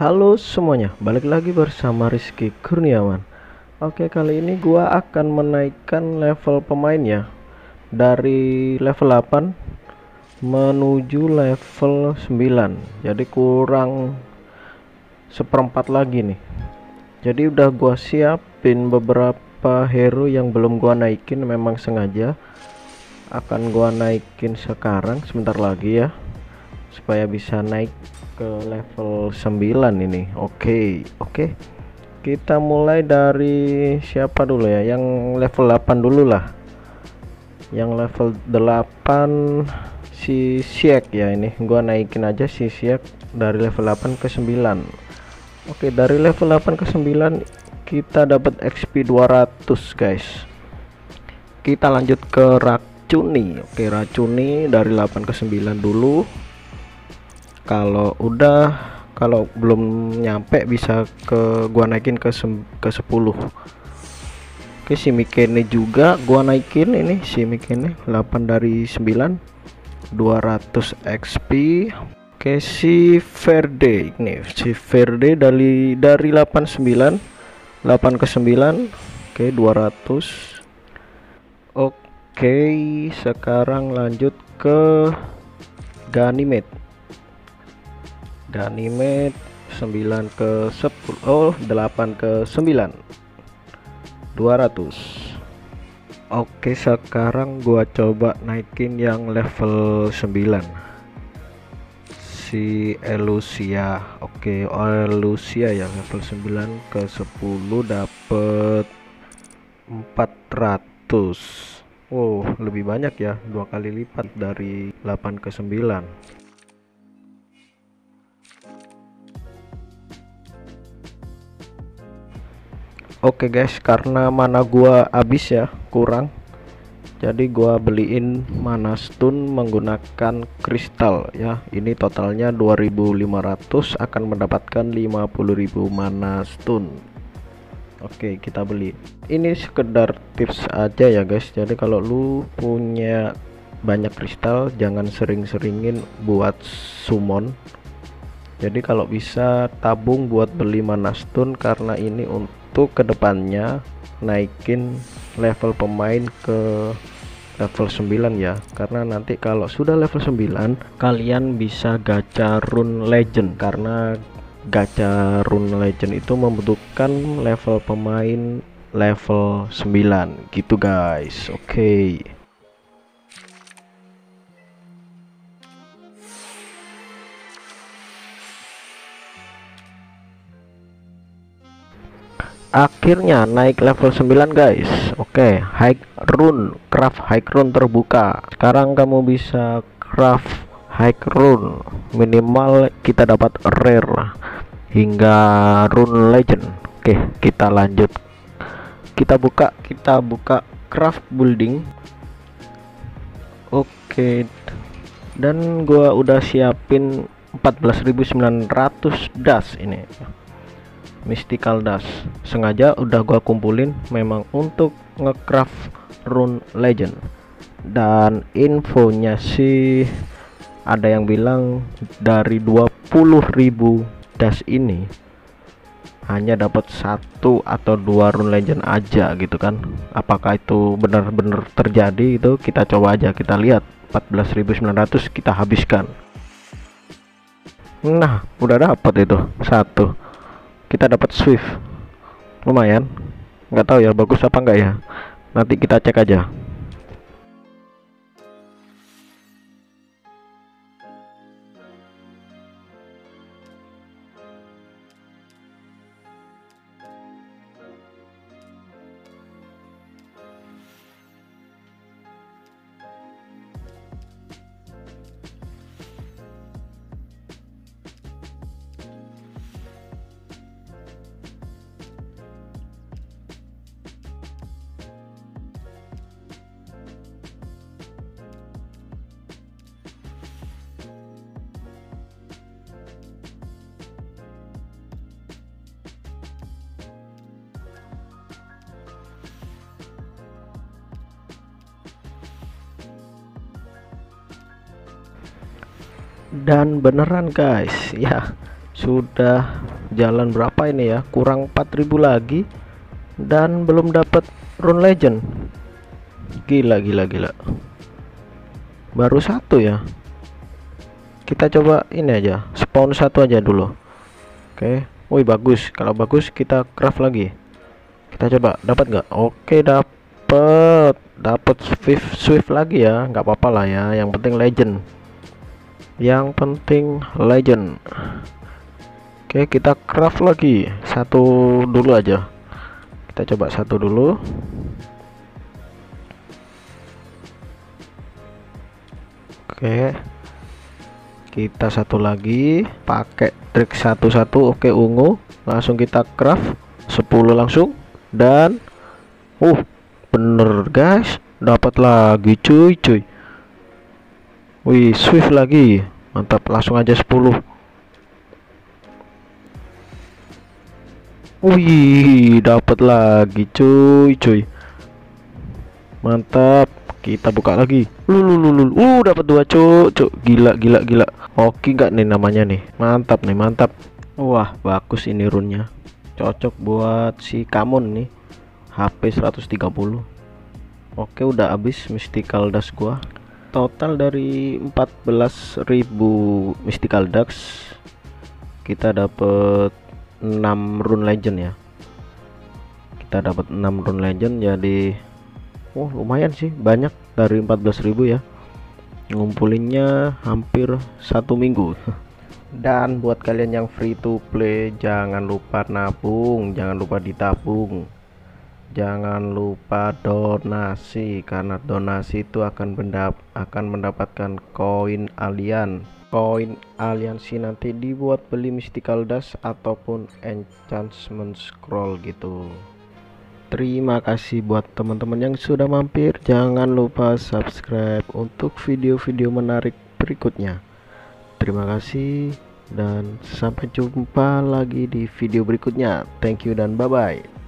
Halo semuanya, balik lagi bersama Rizky Kurniawan. Oke, kali ini gua akan menaikkan level pemain ya, dari level 8 menuju level 9. Jadi kurang seperempat lagi nih. Jadi udah gua siapin beberapa hero yang belum gua naikin, memang sengaja akan gua naikin sekarang sebentar lagi ya, supaya bisa naik ke level 9 ini. Oke, kita mulai dari siapa dulu ya, yang level 8 dulu lah. Yang level 8 si Siak ya, ini gua naikin aja si Siak dari level 8 ke 9. Oke, dari level 8 ke 9 kita dapat XP 200 guys. Kita lanjut ke Racuni. Oke, Racuni dari 8 ke 9 dulu. Kalau belum nyampe bisa gua naikin ke 10. Oke, si Mikene juga gua naikin, ini si Mikene 8 dari 9, 200 XP. Oke, si Verde dari 8 ke 9. Oke, 200. Oke, sekarang lanjut ke Ganymede 9 ke 10, 8 ke 9, 200. Oke, sekarang gua coba naikin yang level 9 si Elusia. Oke, Elusia ya, level 9 ke 10 dapet 400. Wow, lebih banyak ya, 2 kali lipat dari 8 ke 9. Oke guys, karena mana gua habis ya, kurang, jadi gua beliin mana stun menggunakan kristal ya. Ini totalnya 2500, akan mendapatkan 50.000 mana stun. Oke, kita beli. Ini sekedar tips aja ya guys, jadi kalau lu punya banyak kristal jangan sering-seringin buat summon. Jadi kalau bisa tabung buat beli mana stun, karena ini untuk kedepannya naikin level pemain ke level 9 ya. Karena nanti kalau sudah level 9 kalian bisa gacha rune legend, karena gacha rune legend itu membutuhkan level pemain level 9 gitu guys. Oke. Akhirnya naik level 9 guys. Oke, high rune, craft high rune terbuka. Sekarang kamu bisa craft high rune, minimal kita dapat rare hingga rune legend. Oke, kita lanjut. Kita buka craft building. Oke, dan gua udah siapin 14.900 das ini, mystical dust. Sengaja udah gua kumpulin memang untuk ngecraft rune legend. Dan infonya sih ada yang bilang dari 20.000 dust ini hanya dapat 1 atau 2 rune legend aja gitu kan. Apakah itu benar-benar terjadi? Itu kita coba aja, kita lihat. 14.900 kita habiskan. Nah, udah dapat itu 1. Kita dapat Swift, lumayan. Nggak tahu ya bagus apa enggak ya, nanti kita cek aja. Dan beneran guys ya, Sudah jalan berapa ini ya, kurang 4000 lagi dan belum dapat rune legend. Gila, baru satu ya. Kita coba ini aja, spawn satu aja dulu. Oke, wih bagus. Kalau bagus kita craft lagi. Kita coba dapat nggak? Oke, dapat swift lagi ya, nggak apa-apa lah ya, yang penting legend. Oke, kita craft lagi satu dulu aja. Kita coba satu dulu. Oke, kita satu lagi pakai trik satu-satu. Oke, ungu langsung kita craft 10 langsung. Dan bener guys, dapat lagi cuy. Wih, swift lagi, mantap. Langsung aja 10. Wih, dapat lagi cuy, mantap. Kita buka lagi. Dapat 2 cuk. Gila. Oke nggak nih namanya nih? Mantap nih, mantap. Wah, bagus ini runnya. Cocok buat si Kamon nih. HP 130. Oke, udah habis mystical dust gua. Total dari 14.000 mystical dust kita dapat 6 rune legend ya. Kita dapat 6 rune legend, jadi lumayan sih, banyak dari 14.000 ya. Ngumpulinnya hampir 1 minggu. Dan buat kalian yang free to play, jangan lupa nabung, jangan lupa ditabung, jangan lupa donasi, karena donasi itu akan mendapatkan koin alien. Koin aliansi nanti dibuat beli mystical dust ataupun enchantment scroll gitu. Terima kasih buat teman-teman yang sudah mampir. Jangan lupa subscribe untuk video-video menarik berikutnya. Terima kasih dan sampai jumpa lagi di video berikutnya. Thank you dan bye-bye.